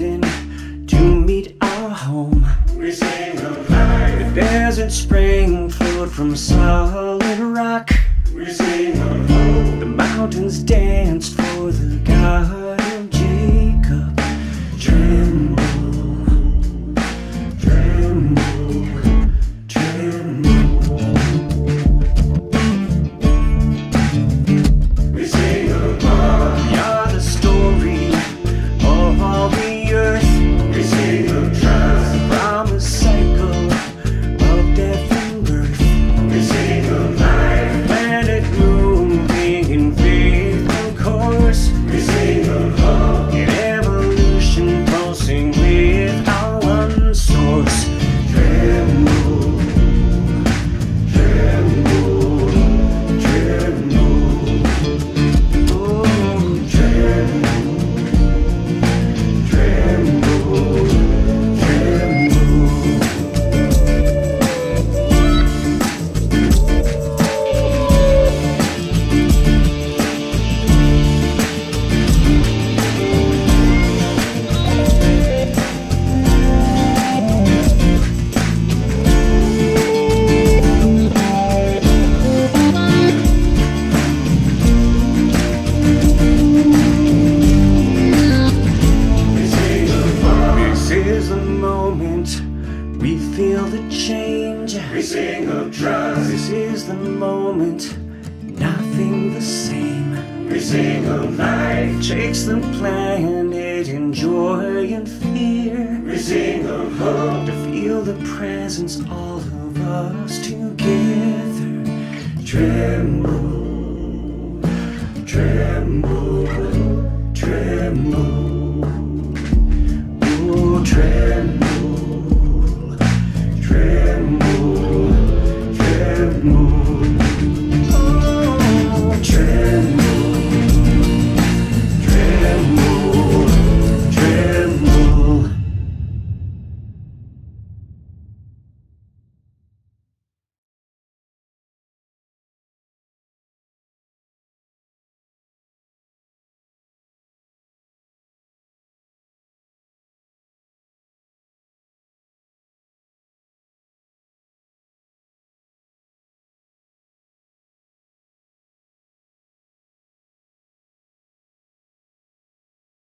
heaven to meet our home. We sing of life. The desert spring flowed from solid rock. We sing of hope. The mountains danced for the God of Jacob. Tremble, tremble, tremble. We sing of love. We are the story of all the earth. We sing of trust. From the cycle of death and birth. We sing of life. Planet moving in faith and course. We sing of hope. In evolution pulsing with our one source. Tremble, tremble, tremble. Oh, tremble, tremble, tremble. We sing of love. This is the moment we feel the change. We sing of trust. This is the moment, nothing the same. We sing of life. Shakes the planet in joy and fear. We sing of hope. To feel the presence, all of us together. Tremble, tremble.